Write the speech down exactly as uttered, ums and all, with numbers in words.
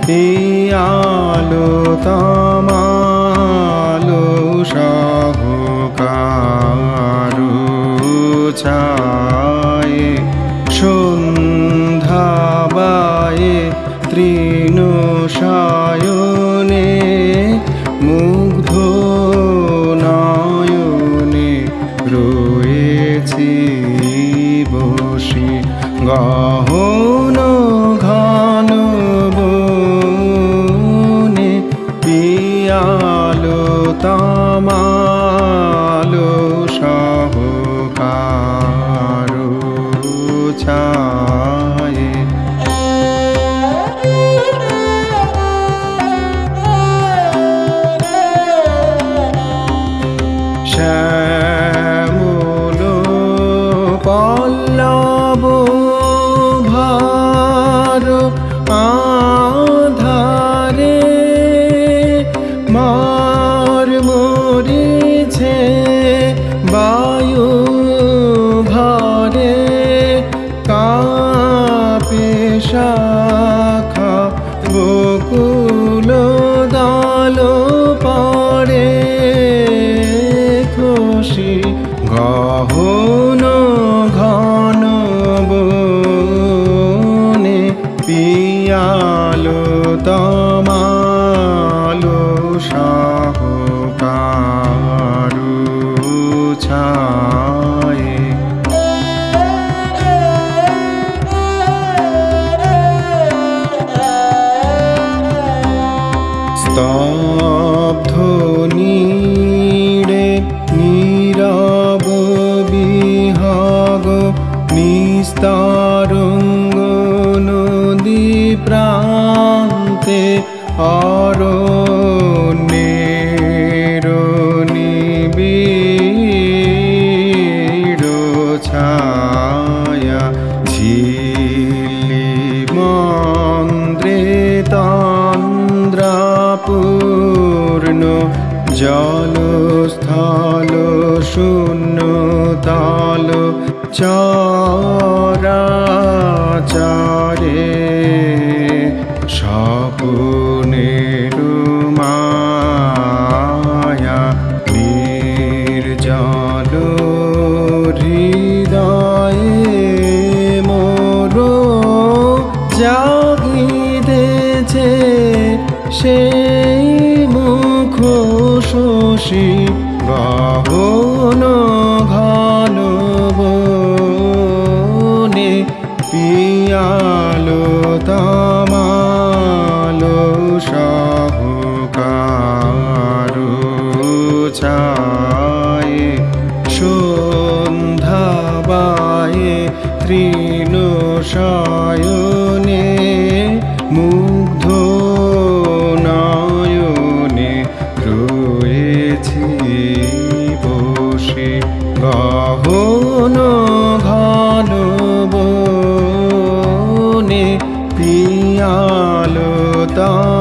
পিয়ালো তামালো সহকারু ছায়ে সন্ধ্যা বায়ে তৃণ সায়নে মুগ্ধ নয়নে রয়েছি বসে গহন ঘন বনে পিয়ালো তামালো সহকারু ছায়ে শ্যামল পল্লব ভার আধারে মার মরিছে বায়ু ভারে কাপে শাখা বকুল দল পড়ে খুশি গহন ঘন বনে পিয়ালো তামালো সহকারু ছায়ে স্তব্ধ নীড়ে নীরব বিহগ নিস্তারঙ্গ নদী প্রান্তে অরণ্যের নিবিড় ছায়া ঝিল্লি মন্দ্রে তন্দ্রাপূর্ণ জলস্থল শূন্য তাল চরাচরে স্বপ্নের মায়া নির্জল হৃদয়ে মোর জাগিতেছে সেই মুখ শশী গহন ঘন বনে পিয়ালো তামালো সহকারু ছায়ে সন্ধ্যা বায়ে তৃণ সায়নে মুগ্ধ নয়নে রয়েছি বসে গহন ঘন বনে পিয়ালো তা